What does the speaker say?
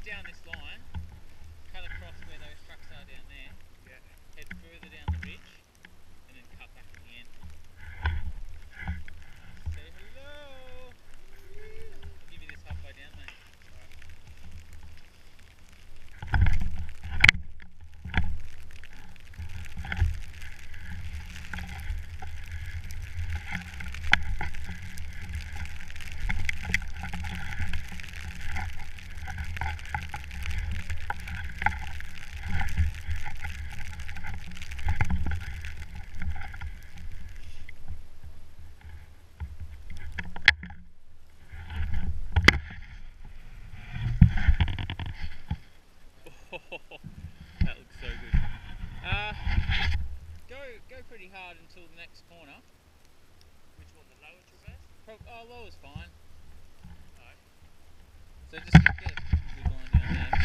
down this line, cut across where those trucks are down there, Yeah. head further down the ridge, and then cut back again. Say hello! I'll give you this halfway down, mate. That looks so good. Go pretty hard until the next corner. Which one, the lower traverse? Oh, lower's fine. Alright. So just get a good line down there.